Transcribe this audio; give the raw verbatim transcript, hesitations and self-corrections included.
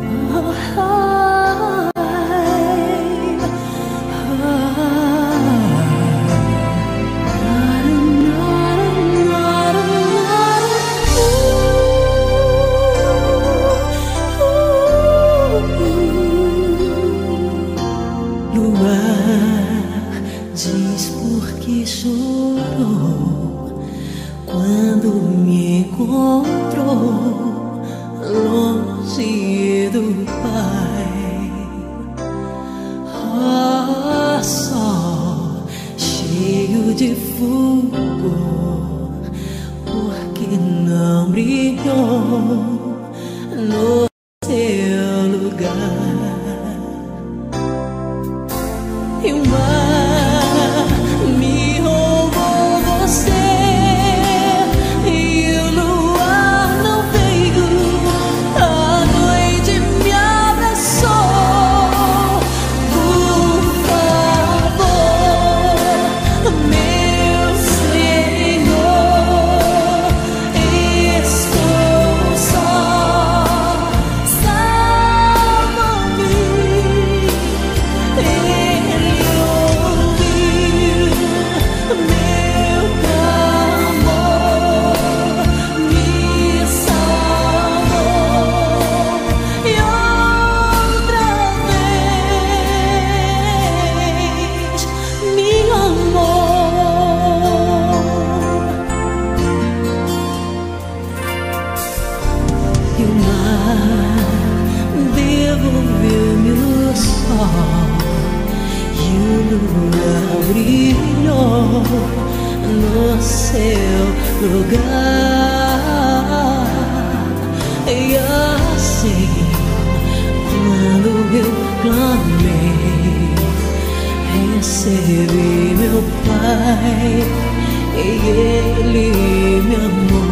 Diz por que chorou quando me encontrou longe do Pai. Ó sol cheio de fulgor, porque não brilhou no seu lugar. E o mar me roubou você, e o luar não veio, a noite me abraçou. Por favor, meu Senhor, estou só, salva-me. E o mar devolveu-me o sol, e o luar brilhou no seu lugar. E assim, quando eu clamei, recebi meu Pai, e Ele me amou.